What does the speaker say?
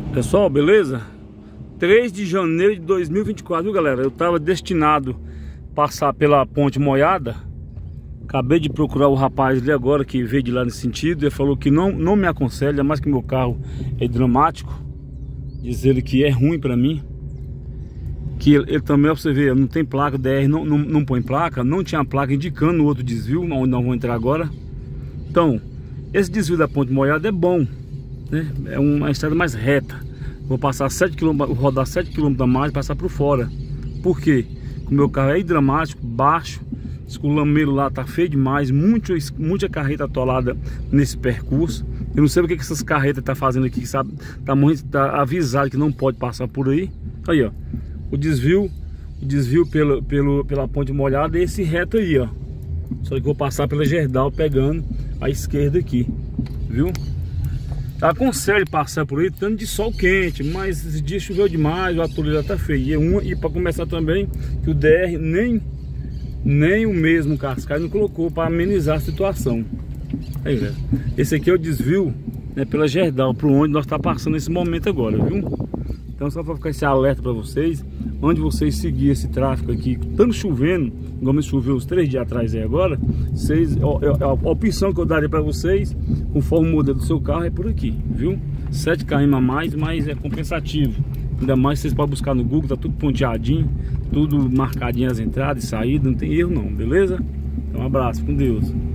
Pessoal, beleza? 3 de janeiro de 2024, viu, galera? Eu tava destinado a passar pela Ponte Molhada. Acabei de procurar o rapaz ali agora que veio de lá nesse sentido. Ele falou que não me aconselha, mais que meu carro é dramático. Diz ele que é ruim pra mim. Que ele também, pra você ver, não tem placa, DR não põe placa. Não tinha placa indicando o outro desvio, onde nós vamos entrar agora. Então, esse desvio da Ponte Molhada é bom, né? É uma estrada mais reta. Vou passar 7 km, rodar 7 km a mais e passar por fora. Por quê? O meu carro é dramático, baixo. O lameiro lá tá feio demais. Muita carreta atolada nesse percurso. Eu não sei o que essas carretas tá fazendo aqui, sabe? Tá avisado que não pode passar por aí. Aí, ó. O desvio pela Ponte Molhada é esse reto aí, ó. Só que eu vou passar pela Gerdau pegando a esquerda aqui, viu? Aconselho passar por aí tanto de sol quente, mas esse dia choveu demais, o atoleiro tá feio. E para começar também, que o DR nem o mesmo Cascais não colocou para amenizar a situação. Aí, velho, esse aqui é o desvio, né, pela Gerdau, por onde nós tá passando nesse momento agora, viu? Então só para ficar esse alerta para vocês, onde vocês seguir esse tráfego aqui, tanto chovendo, como choveu uns 3 dias atrás aí agora, a opção que eu daria para vocês, conforme o modelo do seu carro, é por aqui, viu? 7 km a mais, mas é compensativo. Ainda mais vocês podem buscar no Google, tá tudo ponteadinho, tudo marcadinho as entradas e saídas, não tem erro não, beleza? Então um abraço, com Deus.